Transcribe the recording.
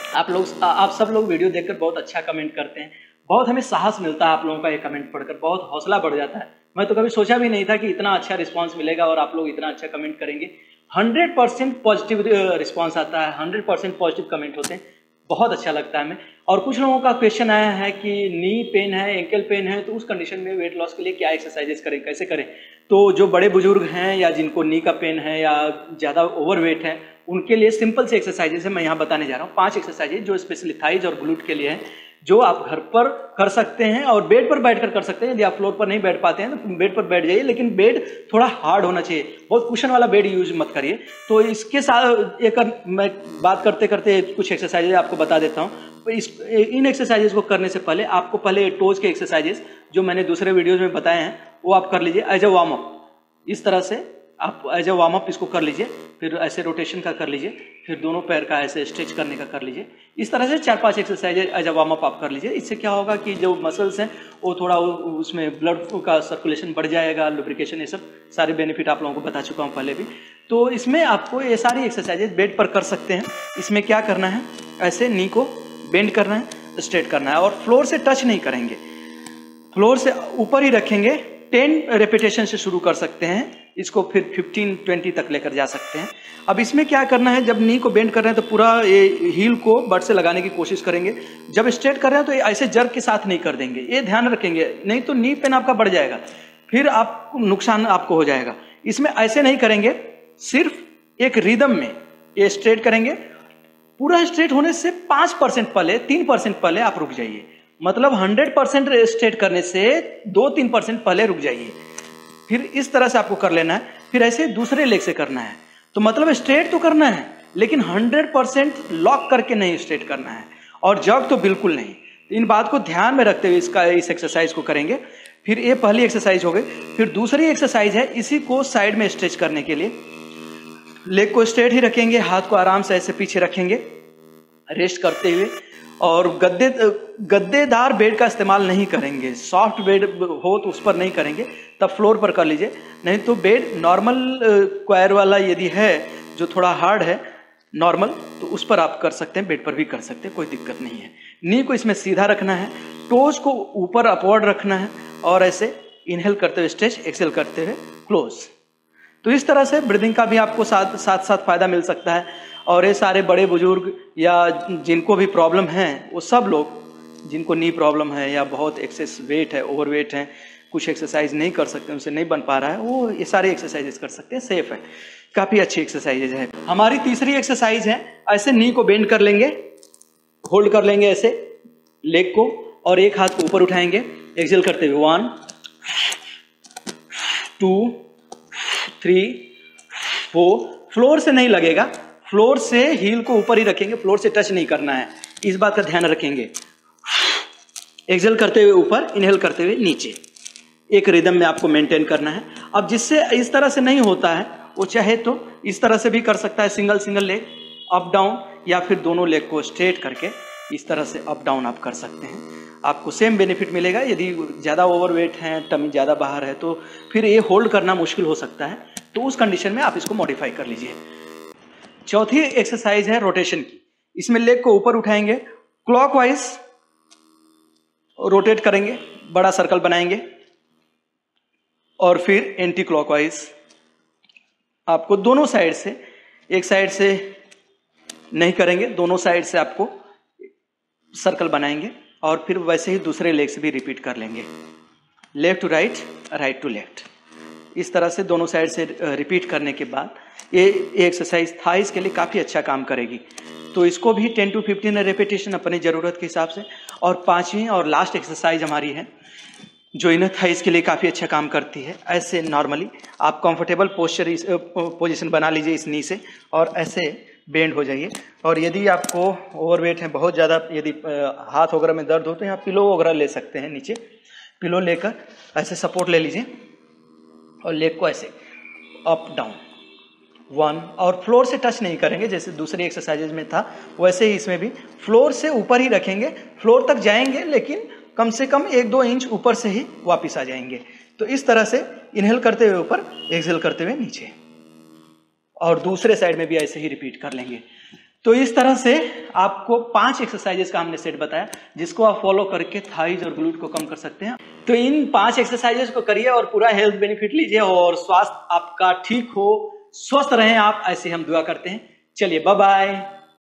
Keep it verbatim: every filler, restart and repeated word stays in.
आप लोग आप सब लोग वीडियो देखकर बहुत अच्छा कमेंट करते हैं, बहुत हमें साहस मिलता है आप लोगों का ये कमेंट पढ़कर, बहुत हौसला बढ़ जाता है। मैं तो कभी सोचा भी नहीं था कि इतना अच्छा रिस्पांस मिलेगा और आप लोग इतना अच्छा कमेंट करेंगे। हंड्रेड परसेंट पॉजिटिव रिस्पांस आता है, हंड्रेड परसेंट पॉजिटिव कमेंट होते हैं, बहुत अच्छा लगता है हमें। और कुछ लोगों का क्वेश्चन आया है कि नी पेन है, एंकल पेन है, तो उस कंडीशन में वेट लॉस के लिए क्या एक्सरसाइजेस करें, कैसे करें। तो जो बड़े बुजुर्ग हैं या जिनको नी का पेन है या ज़्यादा ओवरवेट है, उनके लिए सिंपल से एक्सरसाइजेज है मैं यहाँ बताने जा रहा हूँ। पांच एक्सरसाइजेज जो स्पेशली थाइज और ग्लूट के लिए है, जो आप घर पर कर सकते हैं और बेड पर बैठकर कर सकते हैं। यदि आप फ्लोर पर नहीं बैठ पाते हैं तो बेड पर बैठ जाइए, लेकिन बेड थोड़ा हार्ड होना चाहिए, बहुत कुशन वाला बेड यूज मत करिए। तो इसके साथ एक मैं बात करते करते कुछ एक्सरसाइजेज आपको बता देता हूँ। इस इन एक्सरसाइजेज को करने से पहले आपको पहले टोज के एक्सरसाइजेज जो मैंने दूसरे वीडियोज में बताए हैं वो आप कर लीजिए एज ए वार्म अप। इस तरह से आप एज ए वार्म अप इसको कर लीजिए, फिर ऐसे रोटेशन का कर लीजिए, फिर दोनों पैर का ऐसे स्ट्रेच करने का कर लीजिए। इस तरह से चार पांच exercise as a warm up आप कर लीजिए। इससे क्या होगा कि जो मसल्स हैं वो थोड़ा उसमें ब्लड का सर्कुलेशन बढ़ जाएगा, लुब्रिकेशन, ये सब सारे बेनिफिट आप लोगों को बता चुका हूँ पहले भी। तो इसमें आपको ये सारी एक्सरसाइजेज बेड पर कर सकते हैं। इसमें क्या करना है, ऐसे नी को बेंड करना है, स्ट्रेट करना है और फ्लोर से टच नहीं करेंगे, फ्लोर से ऊपर ही रखेंगे। टेन रेपिटेशन से शुरू कर सकते हैं इसको, फिर फिफ्टीन ट्वेंटी तक लेकर जा सकते हैं। अब इसमें क्या करना है, जब नी को बेंड कर रहे हैं तो पूरा ये हील को बट से लगाने की कोशिश करेंगे। जब स्ट्रेट कर रहे हैं तो ऐसे जर्क के साथ नहीं कर देंगे, ये ध्यान रखेंगे, नहीं तो नी पेन आपका बढ़ जाएगा, फिर आप नुकसान आपको हो जाएगा। इसमें ऐसे नहीं करेंगे, सिर्फ एक रिदम में ये स्ट्रेट करेंगे। पूरा स्ट्रेट होने से पांच परसेंट पहले, तीन परसेंट पहले आप रुक जाइए, मतलब हंड्रेड परसेंट स्ट्रेट करने से दो तीन परसेंट पहले रुक जाइए। फिर इस तरह से आपको कर लेना है, फिर ऐसे दूसरे लेग से करना है। तो मतलब स्ट्रेट तो करना है लेकिन हंड्रेड परसेंट लॉक करके नहीं स्ट्रेट करना है, और जग तो बिल्कुल नहीं। इन बात को ध्यान में रखते हुए इसका इस एक्सरसाइज को करेंगे। फिर ये पहली एक्सरसाइज हो गई। फिर दूसरी एक्सरसाइज है, इसी को साइड में स्ट्रेच करने के लिए लेग को स्ट्रेट ही रखेंगे, हाथ को आराम से ऐसे पीछे रखेंगे रेस्ट करते हुए, और गद्दे गद्देदार बेड का इस्तेमाल नहीं करेंगे। सॉफ्ट बेड हो तो उस पर नहीं करेंगे, तब फ्लोर पर कर लीजिए। नहीं तो बेड नॉर्मल क्वायर वाला यदि है जो थोड़ा हार्ड है नॉर्मल, तो उस पर आप कर सकते हैं, बेड पर भी कर सकते हैं, कोई दिक्कत नहीं है। नी को इसमें सीधा रखना है, टोज को ऊपर अपवर्ड रखना है, और ऐसे इनहेल करते हुए स्ट्रेच, एक्सेल करते हुए क्लोज। तो इस तरह से ब्रीदिंग का भी आपको साथ साथ साथ फायदा मिल सकता है। और ये सारे बड़े बुजुर्ग या जिनको भी प्रॉब्लम है, वो सब लोग जिनको नी प्रॉब्लम है या बहुत एक्सेस वेट है, ओवरवेट है, कुछ एक्सरसाइज नहीं कर सकते, उनसे नहीं बन पा रहा है, वो ये सारे एक्सरसाइजेस कर सकते हैं, सेफ है, काफ़ी अच्छी एक्सरसाइजेज है। हमारी तीसरी एक्सरसाइज है, ऐसे नी को बेंड कर लेंगे, होल्ड कर लेंगे ऐसे लेग को, और एक हाथ को ऊपर उठाएंगे, एक्सेल करते हुए one two three four. Floor से नहीं लगेगा, फ्लोर से हील को ऊपर ही रखेंगे, फ्लोर से टच नहीं करना है, इस बात का ध्यान रखेंगे। एक्सेल करते हुए ऊपर, इनहेल करते हुए नीचे, एक रिदम में आपको मेंटेन करना है। अब जिससे इस तरह से नहीं होता है, वो चाहे तो इस तरह से भी कर सकता है, single single leg up down, या फिर दोनों लेग को स्ट्रेट करके इस तरह से अप डाउन आप कर सकते हैं। आपको सेम बेनिफिट मिलेगा। यदि ज़्यादा ओवरवेट है, टमी ज़्यादा बाहर है, तो फिर ये होल्ड करना मुश्किल हो सकता है, तो उस कंडीशन में आप इसको मॉडिफाई कर लीजिए। चौथी एक्सरसाइज है रोटेशन की। इसमें लेग को ऊपर उठाएंगे, क्लॉकवाइज रोटेट करेंगे, बड़ा सर्कल बनाएंगे, और फिर एंटी क्लॉकवाइज आपको दोनों साइड से, एक साइड से नहीं करेंगे, दोनों साइड से आपको सर्कल बनाएंगे, और फिर वैसे ही दूसरे लेग से भी रिपीट कर लेंगे, left to right, right to left. इस तरह से दोनों साइड से रिपीट करने के बाद ये एक्सरसाइज थाइस के लिए काफ़ी अच्छा काम करेगी। तो इसको भी टेन टू फिफ्टीन रेपिटेशन अपनी ज़रूरत के हिसाब से। और पांचवी और लास्ट एक्सरसाइज हमारी है जो इनर थाइस के लिए काफ़ी अच्छा काम करती है। ऐसे नॉर्मली आप कंफर्टेबल पोस्चर पोजीशन बना लीजिए इस नी से, और ऐसे बेंड हो जाइए। और यदि आपको ओवरवेट है बहुत ज़्यादा, यदि हाथ वगैरह में दर्द हो, तो यहाँ पिलो वगैरह ले सकते हैं, नीचे पिलो लेकर ऐसे सपोर्ट ले लीजिए, और लेग को ऐसे अप डाउन वन, और फ्लोर से टच नहीं करेंगे जैसे दूसरी एक्सरसाइजेज में था, वैसे ही इसमें भी फ्लोर से ऊपर ही रखेंगे। फ्लोर तक जाएंगे लेकिन कम से कम एक दो इंच ऊपर से ही वापस आ जाएंगे। तो इस तरह से इनहेल करते हुए ऊपर, एक्सहेल करते हुए नीचे, और दूसरे साइड में भी ऐसे ही रिपीट कर लेंगे। तो इस तरह से आपको पांच एक्सरसाइजेस का हमने सेट बताया, जिसको आप फॉलो करके थाइज और ग्लूट को कम कर सकते हैं। तो इन पांच एक्सरसाइजेस को करिए और पूरा हेल्थ बेनिफिट लीजिए और स्वास्थ्य आपका ठीक हो, स्वस्थ रहें आप, ऐसे हम दुआ करते हैं। चलिए बाय बाय।